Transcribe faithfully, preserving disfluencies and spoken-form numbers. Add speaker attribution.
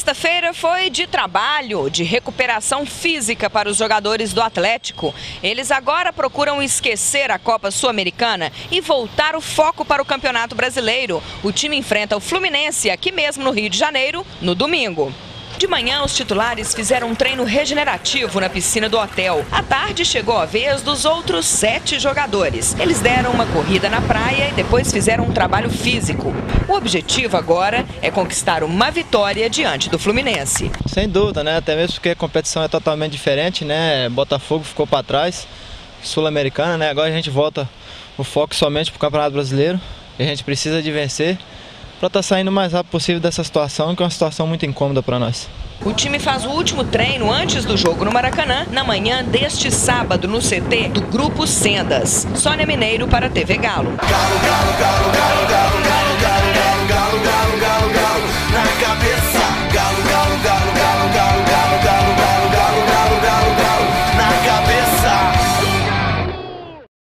Speaker 1: sexta-feira foi de trabalho, de recuperação física para os jogadores do Atlético. Eles agora procuram esquecer a Copa Sul-Americana e voltar o foco para o Campeonato Brasileiro. O time enfrenta o Fluminense aqui mesmo no Rio de Janeiro, no domingo. De manhã, os titulares fizeram um treino regenerativo na piscina do hotel. À tarde, chegou a vez dos outros sete jogadores. Eles deram uma corrida na praia e depois fizeram um trabalho físico. O objetivo agora é conquistar uma vitória diante do Fluminense.
Speaker 2: Sem dúvida, né? Até mesmo porque a competição é totalmente diferente, né? Botafogo ficou para trás, Sul-Americana, né? Agora a gente volta o foco somente para o Campeonato Brasileiro. E a gente precisa de vencer para estar saindo o mais rápido possível dessa situação, que é uma situação muito incômoda para nós.
Speaker 1: O time faz o último treino antes do jogo no Maracanã, na manhã deste sábado, no C T do Grupo Sendas. Sônia Mineiro para a T V Galo. Galo, Galo, Galo, Galo, Galo, Galo.